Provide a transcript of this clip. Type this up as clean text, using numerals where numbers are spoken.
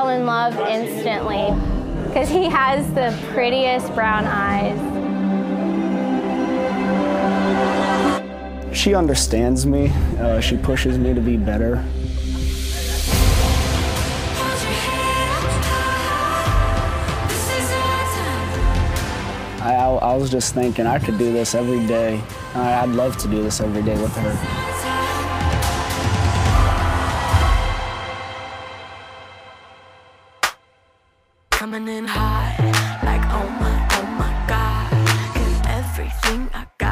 fell in love instantly because he has the prettiest brown eyes. She understands me. She pushes me to be better. I was just thinking I could do this every day. I'd love to do this every day with her. Coming in hot, like oh my God, give everything I got.